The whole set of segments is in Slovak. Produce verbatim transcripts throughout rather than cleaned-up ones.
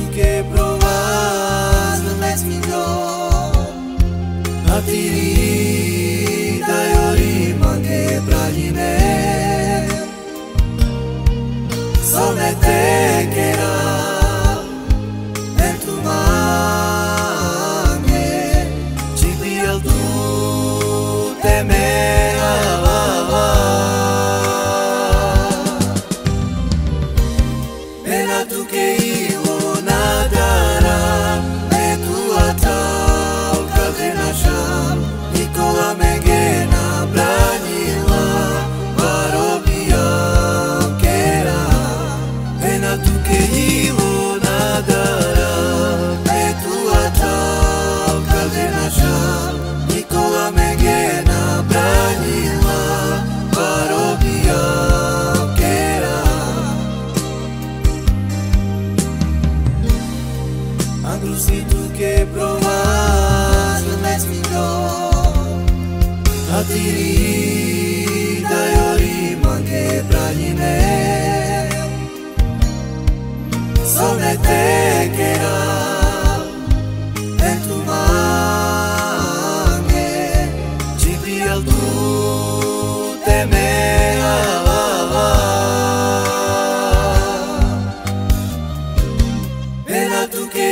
que provas não és melhor. Atiri da yori mangue pra lime. Só me te queira dentro mangue. Chibiel tu temera. Pena tu que ilo nadara. Me tu atal cadena sham. Nicola megena branila. Varobia quera. Pena tu que ilo nadara. Me tu atal cadena sham. Nicola megena branila. Varobia quera. Se tu que provas não és melhor. Atiri da yori mangue pra lime. Só me te queira dentro mangue. Chibiel tu temera. Pena tu que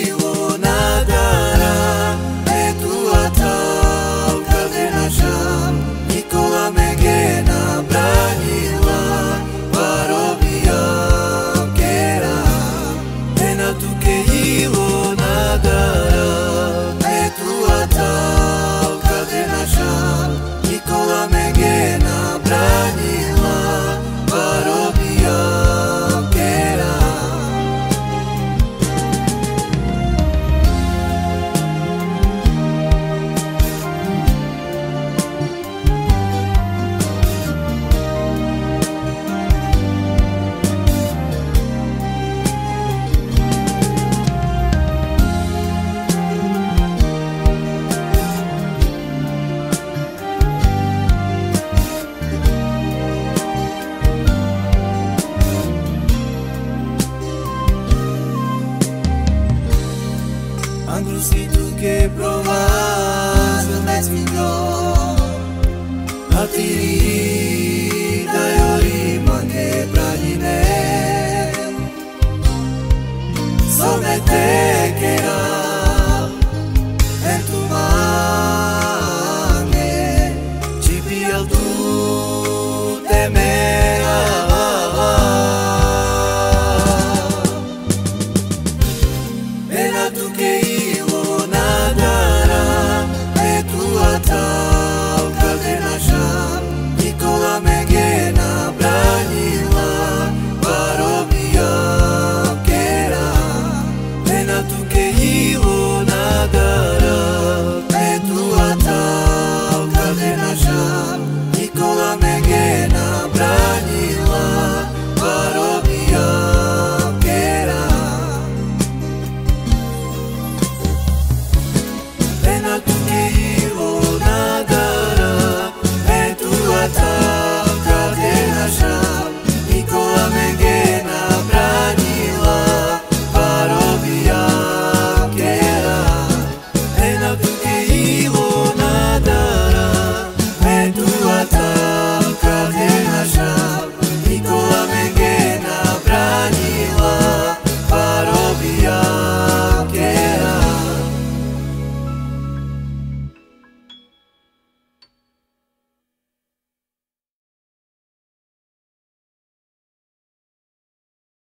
Nicola megena branila. Varobia quera. Pena tu que ilo nadara. Me tu atal cadena sham. Nicola megena branila. Varobia quera. Se tu que provas não és melhor. Atiri da yori mangue